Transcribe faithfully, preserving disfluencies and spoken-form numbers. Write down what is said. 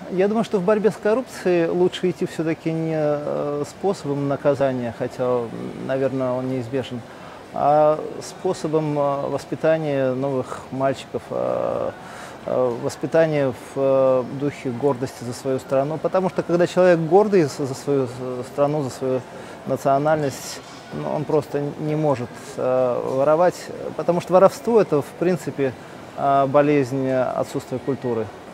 Я думаю, что в борьбе с коррупцией лучше идти все-таки не э, способом наказания, хотя, наверное, он неизбежен, а способом э, воспитания новых мальчиков, э, э, воспитания в э, духе гордости за свою страну. Потому что когда человек гордый за свою страну, за свою национальность, ну, он просто не может э, воровать, потому что воровство – это, в принципе, э, болезнь отсутствия культуры.